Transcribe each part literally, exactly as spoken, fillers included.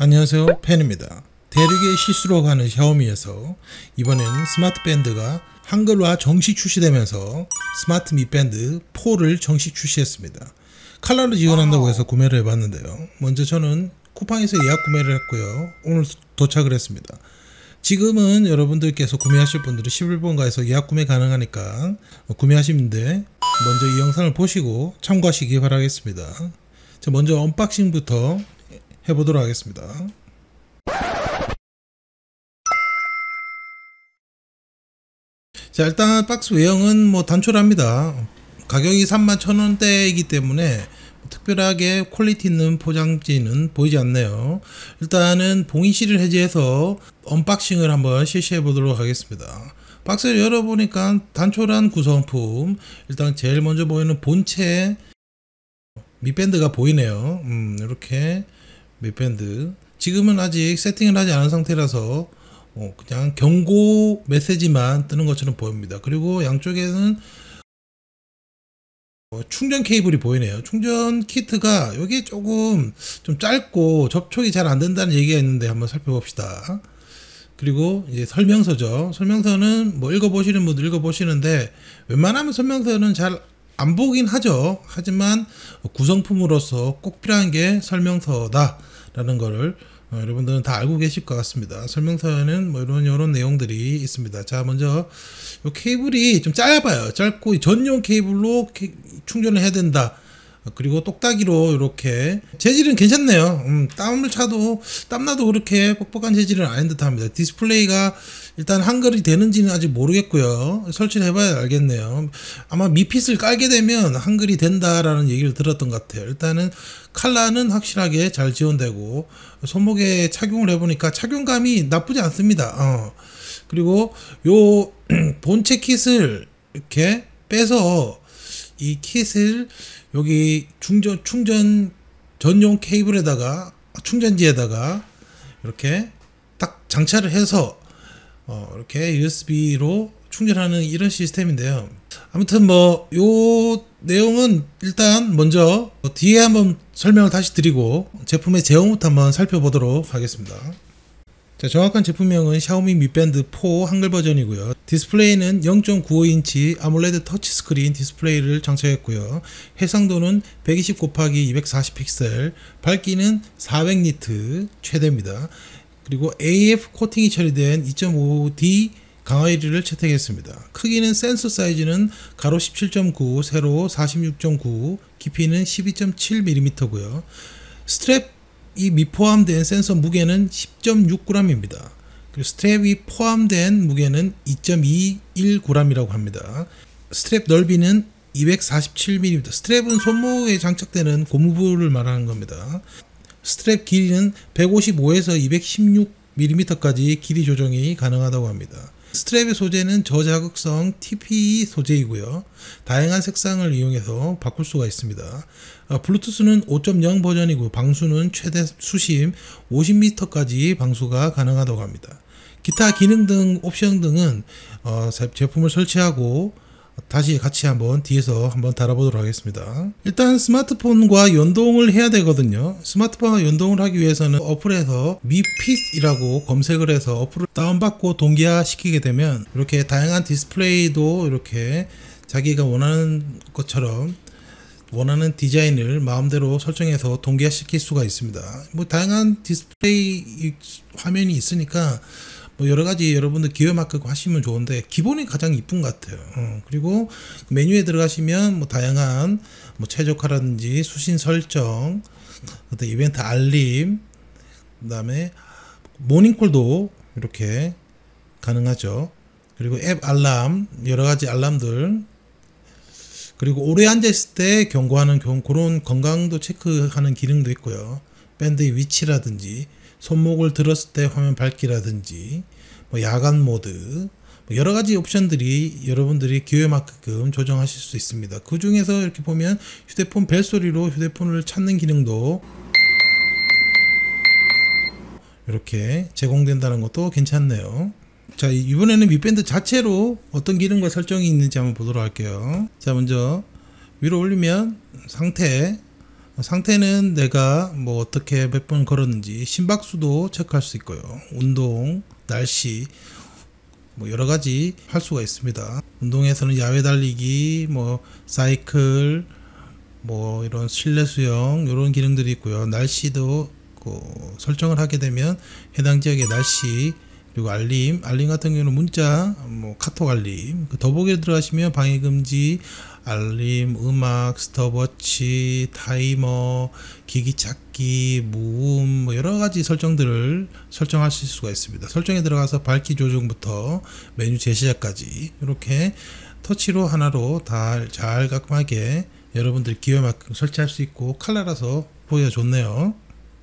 안녕하세요, 팬입니다. 대륙의 실수로 가는 샤오미에서 이번엔 스마트 밴드가 한글화 정식 출시되면서 스마트 미 밴드 포를 정식 출시했습니다. 컬러를 지원한다고 해서 구매를 해봤는데요. 먼저 저는 쿠팡에서 예약 구매를 했고요. 오늘 도착을 했습니다. 지금은 여러분들께서 구매하실 분들은 십일 번가에서 예약 구매 가능하니까 구매하시는데 먼저 이 영상을 보시고 참고하시기 바라겠습니다. 자, 먼저 언박싱부터 해보도록 하겠습니다. 자, 일단 박스 외형은 뭐 단촐합니다. 가격이 삼만 천 원대이기 때문에 특별하게 퀄리티 있는 포장지는 보이지 않네요. 일단은 봉인실을 해제해서 언박싱을 한번 실시해 보도록 하겠습니다. 박스를 열어보니까 단촐한 구성품, 일단 제일 먼저 보이는 본체 밑밴드가 보이네요. 음, 이렇게 밑밴드, 지금은 아직 세팅을 하지 않은 상태라서 어, 그냥 경고 메시지만 뜨는 것처럼 보입니다. 그리고 양쪽에는 어, 충전 케이블이 보이네요. 충전 키트가 여기 조금 좀 짧고 접촉이 잘 안 된다는 얘기가 있는데 한번 살펴봅시다. 그리고 이제 설명서죠. 설명서는 뭐 읽어보시는 분들 읽어보시는데 웬만하면 설명서는 잘 안 보긴 하죠. 하지만 구성품으로서 꼭 필요한 게 설명서다 라는 거를 어, 여러분들은 다 알고 계실 것 같습니다. 설명서에는 뭐 이런 이런 내용들이 있습니다. 자, 먼저 이 케이블이 좀 짧아요. 짧고 전용 케이블로 케, 충전을 해야 된다. 그리고 똑딱이로 이렇게 재질은 괜찮네요. 음, 땀을 차도 땀나도 그렇게 뻑뻑한 재질은 아닌 듯 합니다. 디스플레이가 일단 한글이 되는지는 아직 모르겠고요. 설치를 해봐야 알겠네요. 아마 미핏을 깔게 되면 한글이 된다라는 얘기를 들었던 것 같아요. 일단은 컬러는 확실하게 잘 지원되고 손목에 착용을 해보니까 착용감이 나쁘지 않습니다. 어. 그리고 요 본체 킷을 이렇게 빼서 이 킷을 여기 충전 충전 전용 케이블에다가 충전지에다가 이렇게 딱 장착을 해서 어 이렇게 유에스비로 충전하는 이런 시스템인데요. 아무튼 뭐 요 내용은 일단 먼저 뒤에 한번 설명을 다시 드리고 제품의 제형부터 한번 살펴보도록 하겠습니다. 자, 정확한 제품명은 샤오미 미 밴드 포 한글 버전이고요. 디스플레이는 영 점 구오 인치 아몰레드 터치스크린 디스플레이를 장착했고요. 해상도는 백이십 곱하기 이백사십 픽셀, 밝기는 사백 니트 최대입니다. 그리고 에이에프 코팅이 처리된 이 점 오 디 강화 유리를 채택했습니다. 크기는 센서 사이즈는 가로 십칠 점 구, 세로 사십육 점 구, 깊이는 십이 점 칠 밀리미터고요. 스트랩 이 미포함된 센서 무게는 십 점 육 그램입니다. 그리고 스트랩이 포함된 무게는 이 점 이일 그램이라고 합니다. 스트랩 넓이는 이백사십칠 밀리미터. 스트랩은 손목에 장착되는 고무부를 말하는 겁니다. 스트랩 길이는 백오십오에서 이백십육 밀리미터까지 길이 조정이 가능하다고 합니다. 스트랩의 소재는 저자극성 티피이 소재이고요. 다양한 색상을 이용해서 바꿀 수가 있습니다. 어, 블루투스는 오 점 영 버전이고 방수는 최대 수심 오십 미터까지 방수가 가능하다고 합니다. 기타 기능 등 옵션 등은 어, 제품을 설치하고 다시 같이 한번 뒤에서 한번 달아보도록 하겠습니다. 일단 스마트폰과 연동을 해야 되거든요. 스마트폰과 연동을 하기 위해서는 어플에서 미핏이라고 검색을 해서 어플을 다운받고 동기화 시키게 되면 이렇게 다양한 디스플레이도 이렇게 자기가 원하는 것처럼 원하는 디자인을 마음대로 설정해서 동기화 시킬 수가 있습니다. 뭐 다양한 디스플레이 화면이 있으니까 뭐 여러가지 여러분들 기회마크 하시면 좋은데 기본이 가장 이쁜 것 같아요. 어, 그리고 메뉴에 들어가시면 뭐 다양한 뭐 최적화라든지 수신 설정, 어떤 이벤트 알림, 그 다음에 모닝콜도 이렇게 가능하죠. 그리고 앱 알람, 여러가지 알람들, 그리고 오래 앉아있을 때 경고하는 그런 건강도 체크하는 기능도 있고요. 밴드의 위치라든지 손목을 들었을 때 화면 밝기라든지 뭐 야간 모드, 뭐 여러 가지 옵션들이 여러분들이 기회만큼 조정하실 수 있습니다. 그 중에서 이렇게 보면 휴대폰 벨소리로 휴대폰을 찾는 기능도 이렇게 제공된다는 것도 괜찮네요. 자, 이번에는 밑밴드 자체로 어떤 기능과 설정이 있는지 한번 보도록 할게요. 자, 먼저 위로 올리면 상태, 상태는 내가 뭐 어떻게 몇 번 걸었는지 심박수도 체크할 수 있고요. 운동, 날씨 뭐 여러 가지 할 수가 있습니다. 운동에서는 야외 달리기, 뭐 사이클, 뭐 이런 실내 수영 이런 기능들이 있고요. 날씨도 그 설정을 하게 되면 해당 지역의 날씨 그리고 알림, 알림 같은 경우는 문자, 뭐 카톡 알림, 그 더보기에 들어가시면 방해 금지, 알림, 음악, 스톱워치, 타이머, 기기 찾기, 무음 뭐 여러 가지 설정들을 설정하실 수가 있습니다. 설정에 들어가서 밝기 조정부터 메뉴 제시자까지 이렇게 터치로 하나로 다 잘 깔끔하게 여러분들 기호에 맞게 설치할 수 있고 칼라라서 보기가 좋네요.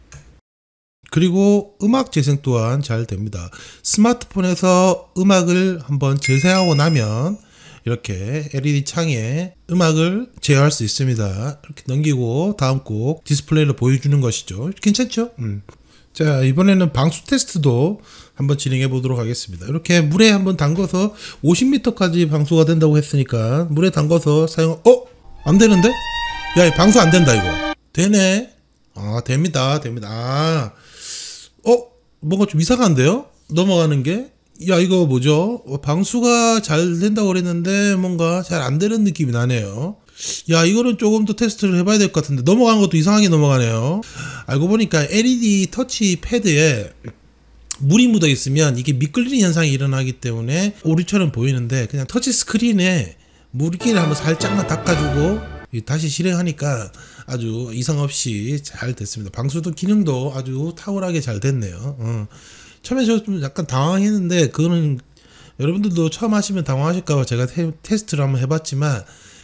그리고 음악 재생 또한 잘 됩니다. 스마트폰에서 음악을 한번 재생하고 나면 이렇게 엘이디 창에 음악을 제어할 수 있습니다. 이렇게 넘기고 다음 곡 디스플레이로 보여주는 것이죠. 괜찮죠? 음. 자, 이번에는 방수 테스트도 한번 진행해 보도록 하겠습니다. 이렇게 물에 한번 담궈서 오십 미터까지 방수가 된다고 했으니까 물에 담궈서 사용. 어? 안 되는데? 야, 방수 안 된다 이거. 되네. 아, 됩니다. 됩니다. 아. 어? 뭔가 좀 이상한데요? 넘어가는 게? 야, 이거 뭐죠? 방수가 잘 된다고 그랬는데 뭔가 잘 안 되는 느낌이 나네요. 야, 이거는 조금 더 테스트를 해봐야 될 것 같은데 넘어가는 것도 이상하게 넘어가네요. 알고 보니까 엘이디 터치 패드에 물이 묻어 있으면 이게 미끌리는 현상이 일어나기 때문에 오류처럼 보이는데 그냥 터치 스크린에 물기를 한번 살짝만 닦아주고 다시 실행하니까 아주 이상 없이 잘 됐습니다. 방수도 기능도 아주 탁월하게 잘 됐네요. 어. 처음에 저 좀 약간 당황했는데 그거는 여러분들도 처음 하시면 당황하실까봐 제가 테, 테스트를 한번 해봤지만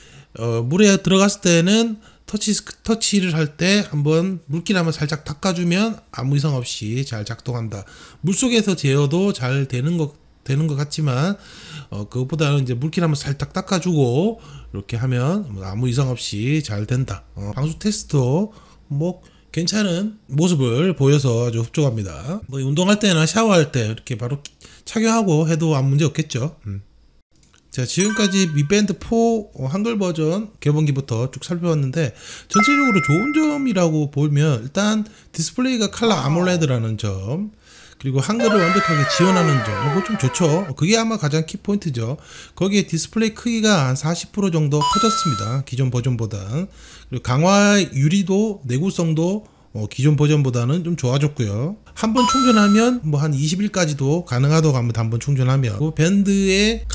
어, 물에 들어갔을 때는 터치, 터치를 할 때 한번 물기를 한번 살짝 닦아주면 아무 이상 없이 잘 작동한다. 물속에서 제어도 잘 되는 것, 되는 것 같지만 어, 그것보다는 이제 물기를 한번 살짝 닦아주고 이렇게 하면 아무 이상 없이 잘 된다. 어, 방수 테스트도 뭐 괜찮은 모습을 보여서 아주 흡족합니다. 뭐 운동할 때나 샤워할 때 이렇게 바로 착용하고 해도 아무 문제 없겠죠. 음. 자, 지금까지 미밴드 사 한글 버전 개봉기부터 쭉 살펴봤는데 전체적으로 좋은 점이라고 보면 일단 디스플레이가 컬러 아몰레드라는 점, 그리고 한글을 완벽하게 지원하는 점, 이거 좀 좋죠. 그게 아마 가장 키포인트죠. 거기에 디스플레이 크기가 한 사십 퍼센트 정도 커졌습니다. 기존 버전보다. 그리고 강화 유리도 내구성도 어, 기존 버전보다는 좀 좋아졌고요. 한 번 충전하면 뭐 한 이십 일까지도 가능하다고 합니다. 한 번 충전하면. 그 밴드의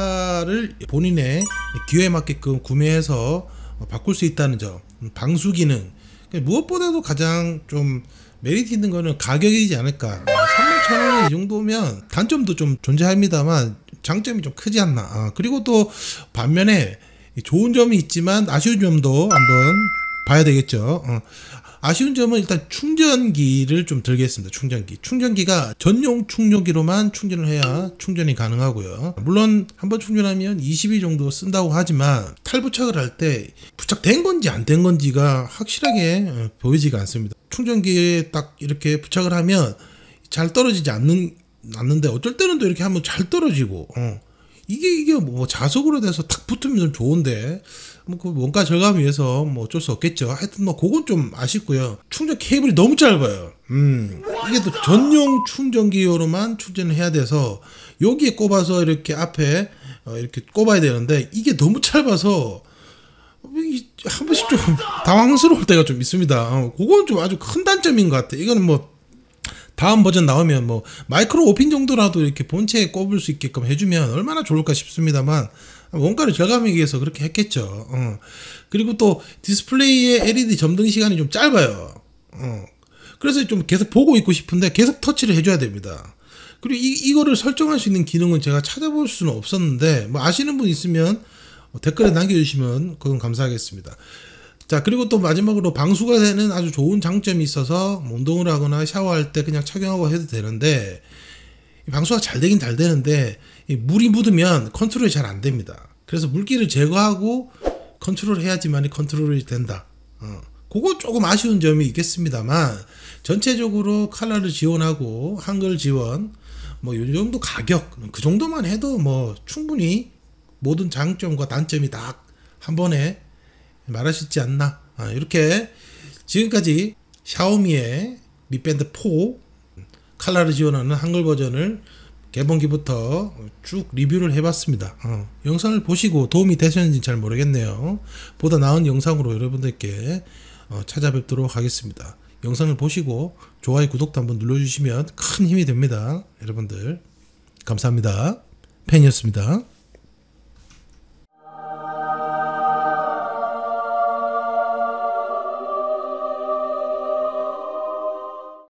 컬러를 본인의 기호에 맞게끔 구매해서 바꿀 수 있다는 점. 방수 기능. 무엇보다도 가장 좀 메리트 있는 거는 가격이지 않을까. 삼만 천 원 이 정도면 단점도 좀 존재합니다만 장점이 좀 크지 않나. 아, 그리고 또 반면에 좋은 점이 있지만 아쉬운 점도 한번 봐야 되겠죠. 어. 아쉬운 점은 일단 충전기를 좀 들겠습니다. 충전기. 충전기가 전용 충전기로만 충전을 해야 충전이 가능하고요. 물론 한번 충전하면 이십 일 정도 쓴다고 하지만 탈부착을 할 때 부착된 건지 안 된 건지가 확실하게 보이지가 않습니다. 충전기에 딱 이렇게 부착을 하면 잘 떨어지지 않는, 않는데 어쩔 때는 또 이렇게 하면 잘 떨어지고 어. 이게 이게 뭐 자석으로 돼서 탁 붙으면 좀 좋은데 뭐 그 원가 절감 위해서 뭐 어쩔 수 없겠죠. 하여튼 뭐 그건 좀 아쉽고요. 충전 케이블이 너무 짧아요. 음 이게 또 전용 충전기용으로만 충전을 해야 돼서 여기에 꼽아서 이렇게 앞에 어 이렇게 꼽아야 되는데 이게 너무 짧아서 한 번씩 좀 당황스러울 때가 좀 있습니다. 어, 그건 좀 아주 큰 단점인 것 같아요. 이거는 뭐 다음 버전 나오면 뭐 마이크로 오 핀 정도라도 이렇게 본체에 꼽을 수 있게끔 해주면 얼마나 좋을까 싶습니다만 원가를 절감하기 위해서 그렇게 했겠죠. 어. 그리고 또 디스플레이의 엘이디 점등 시간이 좀 짧아요. 어. 그래서 좀 계속 보고 있고 싶은데 계속 터치를 해줘야 됩니다. 그리고 이, 이거를 설정할 수 있는 기능은 제가 찾아볼 수는 없었는데 뭐 아시는 분 있으면 댓글에 남겨주시면 그건 감사하겠습니다. 자, 그리고 또 마지막으로 방수가 되는 아주 좋은 장점이 있어서 뭐 운동을 하거나 샤워할 때 그냥 착용하고 해도 되는데 방수가 잘 되긴 잘 되는데 물이 묻으면 컨트롤이 잘 안 됩니다. 그래서 물기를 제거하고 컨트롤 해야지만 컨트롤이 된다. 어. 그거 조금 아쉬운 점이 있겠습니다만 전체적으로 컬러를 지원하고 한글 지원 뭐 이 정도 가격 그 정도만 해도 뭐 충분히 모든 장점과 단점이 다 한 번에 말할 수 있지 않나. 아, 이렇게 지금까지 샤오미의 Mi 밴드 사 칼라를 지원하는 한글 버전을 개봉기부터 쭉 리뷰를 해봤습니다. 어, 영상을 보시고 도움이 되셨는지 잘 모르겠네요. 보다 나은 영상으로 여러분들께 어, 찾아뵙도록 하겠습니다. 영상을 보시고 좋아요, 구독도 한번 눌러주시면 큰 힘이 됩니다. 여러분들 감사합니다. 팬이었습니다.